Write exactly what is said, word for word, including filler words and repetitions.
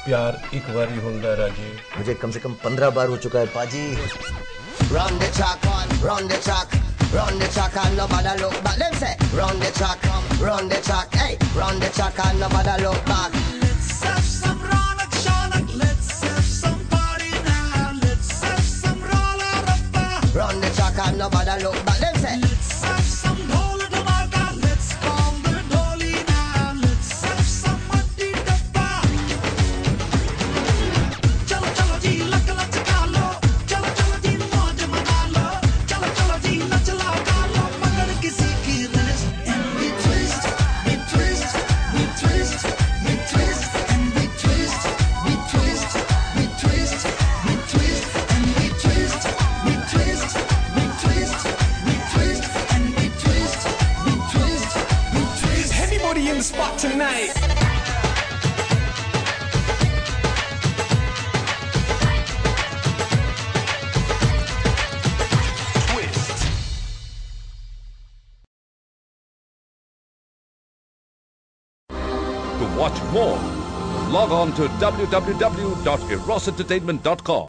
प्यार एक बार ही होता राजी। मुझे कम से कम पंद्रह बार हो चुका है पाजी। Run the track on, run the track, run the track and nobody look back. Them say, run the track, run the track, hey, run the track and nobody look back. Let's have some Ronak Shanak, let's have some party now, let's have some roller rappa. Run the track and nobody look back. Them say, Let's have some dhol dhamaka, let's call the dholi now, let's have some matti dabba. Chalo chalo ji lak lak ka lo, chalo chalo ji मौज मना लो, chalo chalo ji नच लगा लो, मगर किसी की wrist and we twist, we twist, we twist, we twist and we twist, we twist, we twist, we twist and we twist, we twist, we twist, we twist and we twist, we twist, we twist. Anybody in the spot tonight? Twist. To watch more, log on to w w w dot eros entertainment dot com.